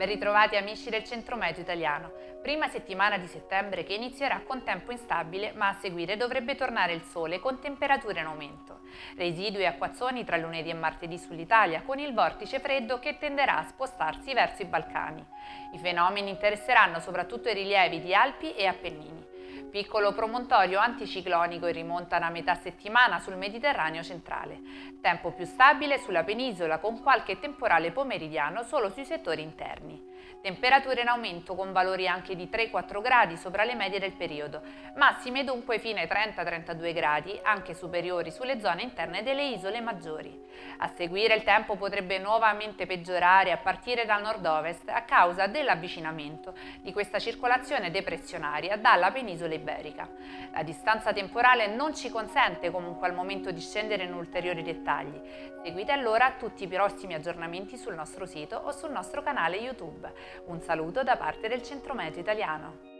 Ben ritrovati amici del Centro Meteo Italiano. Prima settimana di settembre che inizierà con tempo instabile, ma a seguire dovrebbe tornare il sole con temperature in aumento. Residui e acquazzoni tra lunedì e martedì sull'Italia, con il vortice freddo che tenderà a spostarsi verso i Balcani. I fenomeni interesseranno soprattutto i rilievi di Alpi e Appennini. Piccolo promontorio anticiclonico in rimonta a metà settimana sul Mediterraneo centrale. Tempo più stabile sulla penisola con qualche temporale pomeridiano solo sui settori interni. Temperature in aumento con valori anche di 3-4 gradi sopra le medie del periodo, massime dunque fino ai 30-32 gradi, anche superiori sulle zone interne delle isole maggiori. A seguire il tempo potrebbe nuovamente peggiorare a partire dal nord-ovest a causa dell'avvicinamento di questa circolazione depressionaria dalla penisola iberica. La distanza temporale non ci consente comunque al momento di scendere in ulteriori dettagli. Seguite allora tutti i prossimi aggiornamenti sul nostro sito o sul nostro canale YouTube. Un saluto da parte del Centro Meteo Italiano.